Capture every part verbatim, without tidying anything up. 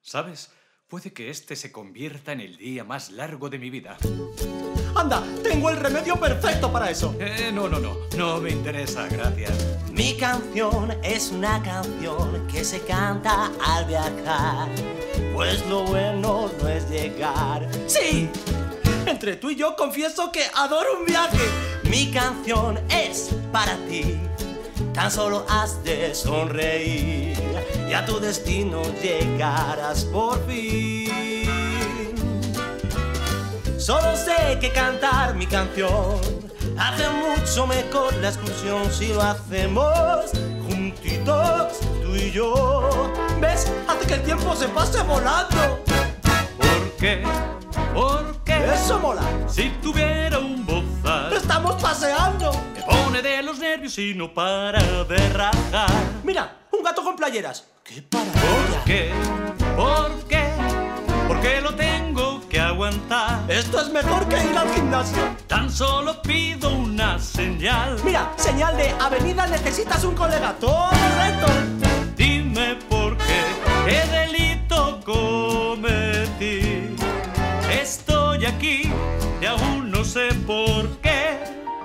¿Sabes? Puede que este se convierta en el día más largo de mi vida. ¡Anda! ¡Tengo el remedio perfecto para eso! Eh, no, no, no. No me interesa, gracias. Mi canción es una canción que se canta al viajar, pues lo bueno no es llegar. ¡Sí! Entre tú y yo confieso que adoro un viaje. Mi canción es para ti. Tan solo has de sonreír y a tu destino llegarás por fin. Solo sé que cantar mi canción hace mucho mejor la excursión si lo hacemos juntitos, tú y yo. ¿Ves? Hace que el tiempo se pase volando. ¿Por qué? ¿Por qué? ¡Eso mola! Si tuviera un bozal, ¡Estamos paseando! me pone de los nervios y no para de rajar. Mira, un gato con playeras. ¡Qué ¿Por maravilla! qué? ¿Por qué? ¿Por qué lo tengo que aguantar? Esto es mejor que ir al gimnasio. Tan solo pido una señal. Mira, señal de avenida, necesitas un colega. ¡Todo recto! Dime por qué, qué delito cometí. Estoy aquí y aún no sé por qué.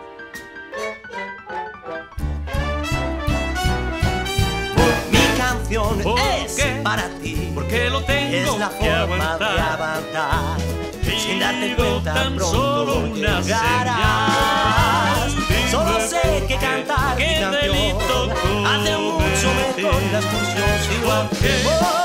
Mi canción ¿Por es qué? para ti. Porque lo tengo Es la que forma de aguantar. avanzar. Sin darte Pido cuenta tan pronto solo una llegarás. señal. Solo Dime sé por que qué, cantar mi qué canción delito hace mucho cometí. mejor la excursión si lo ¿Por qué? hacemos